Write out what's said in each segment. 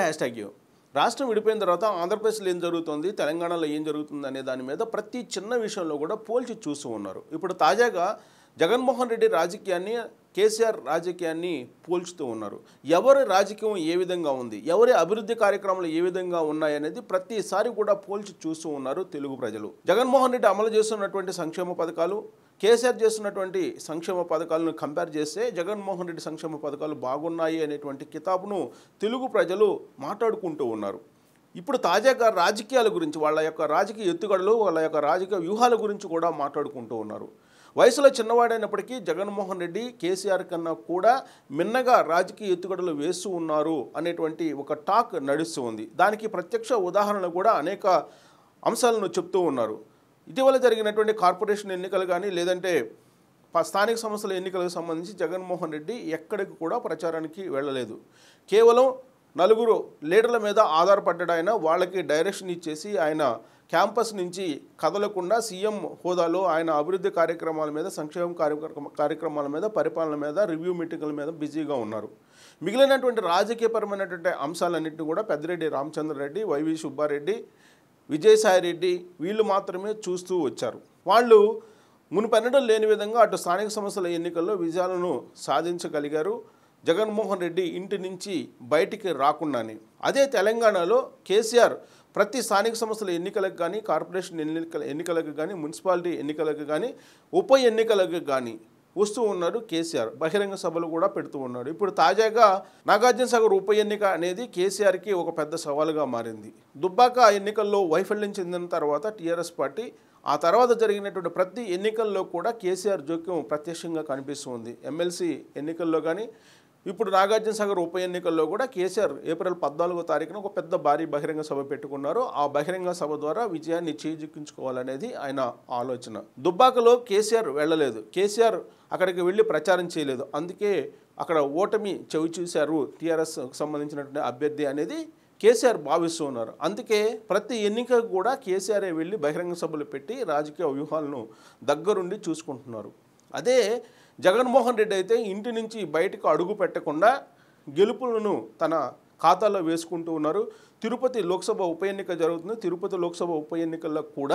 Hashtag రాష్ట్రం విడిపోయిన తర్వాత ఆంధ్రప్రదేశ్లో ఏం జరుగుతుంది, తెలంగాణలో ఏం జరుగుతుంది అనే దాని మీద ప్రతి చిన్న విషయంలో కూడా పోల్చి చూస్తూ ఉన్నారు. ఇప్పుడు తాజాగా జగన్మోహన్ రెడ్డి రాజకీయాన్ని కేసీఆర్ రాజకీయాన్ని పోల్చుతూ ఉన్నారు. ఎవరి రాజకీయం ఏ విధంగా ఉంది, ఎవరి అభివృద్ధి కార్యక్రమాలు ఏ విధంగా ఉన్నాయనేది ప్రతిసారి కూడా పోల్చి చూస్తూ ఉన్నారు తెలుగు ప్రజలు. జగన్మోహన్ రెడ్డి అమలు చేస్తున్నటువంటి సంక్షేమ పథకాలు, కేసీఆర్ చేస్తున్నటువంటి సంక్షేమ పథకాలను కంపేర్ చేస్తే జగన్మోహన్ రెడ్డి సంక్షేమ పథకాలు బాగున్నాయి అనేటువంటి కితాబును తెలుగు ప్రజలు మాట్లాడుకుంటూ ఉన్నారు. ఇప్పుడు తాజాగా రాజకీయాల గురించి, వాళ్ళ యొక్క రాజకీయ ఎత్తుగడలు, వాళ్ళ యొక్క రాజకీయ వ్యూహాల గురించి కూడా మాట్లాడుకుంటూ ఉన్నారు. వయసులో చిన్నవాడైనప్పటికీ జగన్మోహన్ రెడ్డి కేసీఆర్ కన్నా కూడా మిన్నగా రాజకీయ ఎత్తుగడలు వేస్తూ ఉన్నారు అనేటువంటి ఒక టాక్ నడుస్తూ ఉంది. దానికి ప్రత్యక్ష ఉదాహరణ కూడా అనేక అంశాలను చెప్తూ ఉన్నారు. ఇటీవల జరిగినటువంటి కార్పొరేషన్ ఎన్నికలు కానీ, లేదంటే స్థానిక సంస్థల ఎన్నికలకు సంబంధించి జగన్మోహన్ రెడ్డి ఎక్కడికి కూడా ప్రచారానికి వెళ్ళలేదు. కేవలం నలుగురు లీడర్ల మీద ఆధారపడ్డాడు ఆయన. వాళ్ళకి డైరెక్షన్ ఇచ్చేసి ఆయన క్యాంపస్ నుంచి కదలకుండా సీఎం హోదాలో ఆయన అభివృద్ధి కార్యక్రమాల మీద, సంక్షేమ కార్యక్రమాల మీద, పరిపాలన మీద, రివ్యూ మీటింగుల మీద బిజీగా ఉన్నారు. మిగిలినటువంటి రాజకీయపరమైనటువంటి అంశాలన్నింటినీ కూడా పెద్దిరెడ్డి రామచంద్రారెడ్డి, వైవి సుబ్బారెడ్డి, విజయసాయిరెడ్డి వీళ్ళు మాత్రమే చూస్తూ వచ్చారు. వాళ్ళు మునుపెన్నడూ లేని విధంగా అటు స్థానిక సంస్థల ఎన్నికల్లో విజయాలను సాధించగలిగారు జగన్మోహన్ రెడ్డి ఇంటి నుంచి బయటికి రాకుండానే. అదే తెలంగాణలో కేసీఆర్ ప్రతి స్థానిక సంస్థల ఎన్నికలకు కానీ, కార్పొరేషన్ ఎన్నికలకు కానీ, మున్సిపాలిటీ ఎన్నికలకు కానీ, ఉప ఎన్నికలకు కానీ వస్తూ ఉన్నారు. కేసీఆర్ బహిరంగ సభలు కూడా పెడుతూ ఉన్నాడు. ఇప్పుడు తాజాగా నాగార్జునసాగర్ ఉప ఎన్నిక అనేది కేసీఆర్కి ఒక పెద్ద సవాలుగా మారింది. దుబ్బాక ఎన్నికల్లో వైఫల్యం చెందిన తర్వాత టీఆర్ఎస్ పార్టీ ఆ తర్వాత జరిగినటువంటి ప్రతి ఎన్నికల్లో కూడా కేసీఆర్ జోక్యం ప్రత్యక్షంగా కనిపిస్తుంది. ఎమ్మెల్సీ ఎన్నికల్లో కానీ, ఇప్పుడు నాగార్జునసాగర్ ఉప ఎన్నికల్లో కూడా కేసీఆర్ ఏప్రిల్ 14వ తారీఖున ఒక పెద్ద భారీ బహిరంగ సభ పెట్టుకున్నారు. ఆ బహిరంగ సభ ద్వారా విజయాన్ని చేజిక్కించుకోవాలనేది ఆయన ఆలోచన. దుబ్బాకలో కేసీఆర్ వెళ్ళలేదు, కేసీఆర్ అక్కడికి వెళ్ళి ప్రచారం చేయలేదు. అందుకే అక్కడ ఓటమి చవి చూశారు టీఆర్ఎస్ సంబంధించినటువంటి అభ్యర్థి అనేది కేసీఆర్ భావిస్తూ ఉన్నారు. అందుకే ప్రతి ఎన్నికకు కూడా కేసీఆర్ వెళ్ళి బహిరంగ సభలు పెట్టి రాజకీయ వ్యూహాలను దగ్గరుండి చూసుకుంటున్నారు. అదే జగన్మోహన్ రెడ్డి అయితే ఇంటి నుంచి బయటకు అడుగు పెట్టకుండా గెలుపులను తన ఖాతాలో వేసుకుంటూ ఉన్నారు. తిరుపతి లోక్సభ ఉప ఎన్నిక జరుగుతుంది. తిరుపతి లోక్సభ ఉప ఎన్నికల్లో కూడా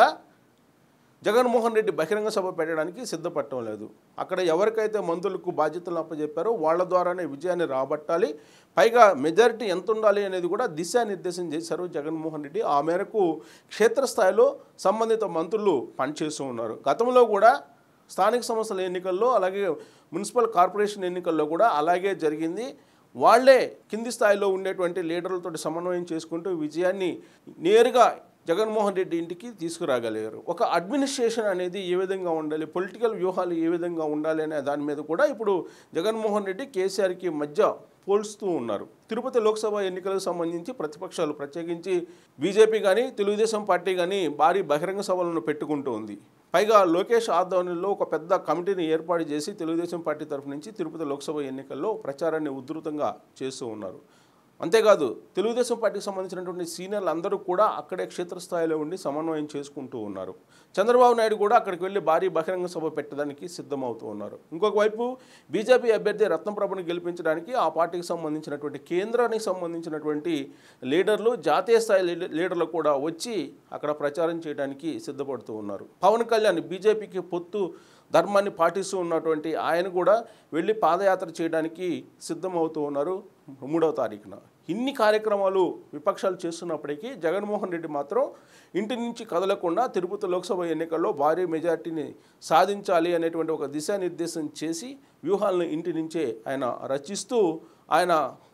జగన్మోహన్ రెడ్డి బహిరంగ సభ పెట్టడానికి సిద్ధపడటం లేదు. అక్కడ ఎవరికైతే మంత్రులకు బాధ్యతలు అప్పచెప్పారో వాళ్ళ ద్వారానే విజయాన్ని రాబట్టాలి, పైగా మెజారిటీ ఎంత ఉండాలి అనేది కూడా దిశానిర్దేశం చేశారు జగన్మోహన్ రెడ్డి. ఆ మేరకు క్షేత్రస్థాయిలో సంబంధిత మంత్రులు పనిచేస్తూ ఉన్నారు. గతంలో కూడా స్థానిక సంస్థల ఎన్నికల్లో, అలాగే మున్సిపల్ కార్పొరేషన్ ఎన్నికల్లో కూడా అలాగే జరిగింది. వాళ్లే కింది స్థాయిలో ఉండేటువంటి లీడర్లతో సమన్వయం చేసుకుంటూ విజయాన్ని నేరుగా జగన్మోహన్ రెడ్డి ఇంటికి తీసుకురాగలిగారు. ఒక అడ్మినిస్ట్రేషన్ అనేది ఏ విధంగా ఉండాలి, పొలిటికల్ వ్యూహాలు ఏ విధంగా ఉండాలి అనే దాని మీద కూడా ఇప్పుడు జగన్మోహన్ రెడ్డి కేసీఆర్కి మధ్య పోల్స్తూ ఉన్నారు. తిరుపతి లోక్సభ ఎన్నికలకు సంబంధించి ప్రతిపక్షాలు, ప్రత్యేకించి బీజేపీ కానీ, తెలుగుదేశం పార్టీ కానీ భారీ బహిరంగ సభలను పెట్టుకుంటూ ఉంది. పైగా లోకేష్ ఆధ్వర్యంలో ఒక పెద్ద కమిటీని ఏర్పాటు చేసి తెలుగుదేశం పార్టీ తరఫు నుంచి తిరుపతి లోక్సభ ఎన్నికల్లో ప్రచారాన్ని ఉధృతంగా చేస్తూ ఉన్నారు. అంతేకాదు తెలుగుదేశం పార్టీకి సంబంధించినటువంటి సీనియర్లు అందరూ కూడా అక్కడే క్షేత్రస్థాయిలో ఉండి సమన్వయం చేసుకుంటూ ఉన్నారు. చంద్రబాబు నాయుడు కూడా అక్కడికి వెళ్ళి భారీ బహిరంగ సభ పెట్టడానికి సిద్ధమవుతూ ఉన్నారు. ఇంకొక వైపు బీజేపీ అభ్యర్థి రత్నప్రభను గెలిపించడానికి ఆ పార్టీకి సంబంధించినటువంటి కేంద్రానికి సంబంధించినటువంటి లీడర్లు, జాతీయ స్థాయి లీడర్లు కూడా వచ్చి అక్కడ ప్రచారం చేయడానికి సిద్ధపడుతూ ఉన్నారు. పవన్ కళ్యాణ్ బీజేపీకి పొత్తు ధర్మాన్ని పాటిస్తూ ఉన్నటువంటి ఆయన కూడా వెళ్ళి పాదయాత్ర చేయడానికి సిద్ధమవుతూ ఉన్నారు 3వ తారీఖున. ఇన్ని కార్యక్రమాలు విపక్షాలు చేస్తున్నప్పటికీ జగన్మోహన్ రెడ్డి మాత్రం ఇంటి నుంచి కదలకుండా తిరుపతి లోక్సభ ఎన్నికల్లో భారీ మెజార్టీని సాధించాలి అనేటువంటి ఒక దిశానిర్దేశం చేసి వ్యూహాలను ఇంటి నుంచే ఆయన రచిస్తూ ఆయన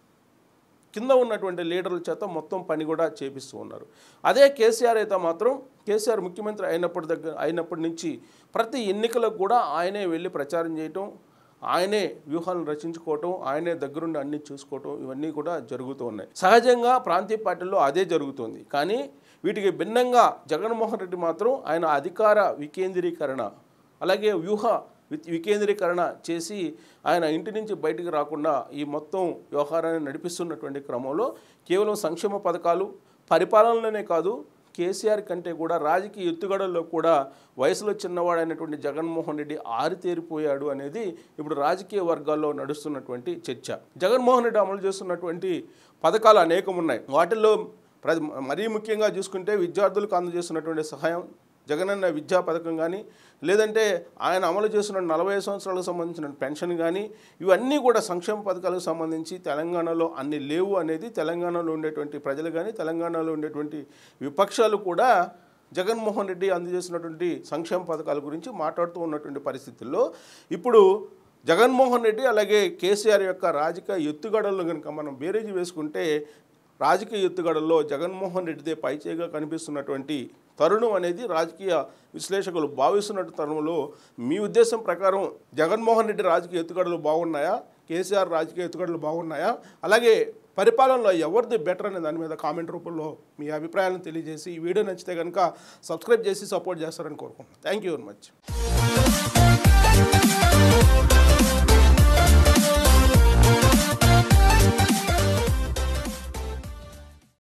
కింద ఉన్నటువంటి లీడర్ల చేత మొత్తం పని కూడా చేపిస్తూ ఉన్నారు. అదే కేసీఆర్ అయితే మాత్రం కేసీఆర్ ముఖ్యమంత్రి అయినప్పటి నుంచి ప్రతి ఎన్నికలకు కూడా ఆయనే వెళ్ళి ప్రచారం చేయటం, ఆయనే వ్యూహాలను రచించుకోవటం, ఆయనే దగ్గరుండి అన్ని చూసుకోవటం, ఇవన్నీ కూడా జరుగుతూ ఉన్నాయి. సహజంగా ప్రాంతీయ పార్టీల్లో అదే జరుగుతుంది. కానీ వీటికి భిన్నంగా జగన్మోహన్ రెడ్డి మాత్రం ఆయన అధికార వికేంద్రీకరణ, అలాగే వ్యూహ వికేంద్రీకరణ చేసి ఆయన ఇంటి నుంచి బయటికి రాకుండా ఈ మొత్తం వ్యవహారాన్ని నడిపిస్తున్నటువంటి క్రమంలో కేవలం సంక్షేమ పథకాలు, పరిపాలనలోనే కాదు కేసీఆర్ కంటే కూడా రాజకీయ ఎత్తుగడల్లో కూడా వయసులో చిన్నవాడైనటువంటి జగన్మోహన్ రెడ్డి ఆరితేరిపోయాడు అనేది ఇప్పుడు రాజకీయ వర్గాల్లో నడుస్తున్నటువంటి చర్చ. జగన్మోహన్ రెడ్డి అమలు చేస్తున్నటువంటి పథకాలు అనేకం ఉన్నాయి. వాటిల్లో మరీ ముఖ్యంగా చూసుకుంటే విద్యార్థులకు అందజేస్తున్నటువంటి సహాయం, జగనన్న విద్యా పథకం కానీ, లేదంటే ఆయన అమలు చేస్తున్న 45 సంవత్సరాలకు సంబంధించిన పెన్షన్ కానీ, ఇవన్నీ కూడా సంక్షేమ పథకాలకు సంబంధించి తెలంగాణలో అన్ని లేవు అనేది తెలంగాణలో ఉండేటువంటి ప్రజలు కానీ, తెలంగాణలో ఉండేటువంటి విపక్షాలు కూడా జగన్మోహన్ రెడ్డి అందజేసినటువంటి సంక్షేమ పథకాల గురించి మాట్లాడుతూ ఉన్నటువంటి పరిస్థితుల్లో ఇప్పుడు జగన్మోహన్ రెడ్డి అలాగే కేసీఆర్ యొక్క రాజకీయ ఎత్తుగడలను కనుక మనం బేరేజీ వేసుకుంటే రాజకీయ ఎత్తుగడల్లో జగన్మోహన్ రెడ్డిదే పైచేగా కనిపిస్తున్నటువంటి తరుణం అనేది రాజకీయ విశ్లేషకులు భావిస్తున్నట్టు తరుణంలో మీ ఉద్దేశం ప్రకారం జగన్మోహన్ రెడ్డి రాజకీయ ఎత్తుగడలు బాగున్నాయా, కేసీఆర్ రాజకీయ ఎత్తుగడలు బాగున్నాయా, అలాగే పరిపాలనలో ఎవరిది బెటర్ అనే దాని మీద కామెంట్ రూపంలో మీ అభిప్రాయాలను తెలియజేసి ఈ వీడియో నచ్చితే కనుక సబ్స్క్రైబ్ చేసి సపోర్ట్ చేస్తారని కోరుకుంటున్నాను. Thank you very much.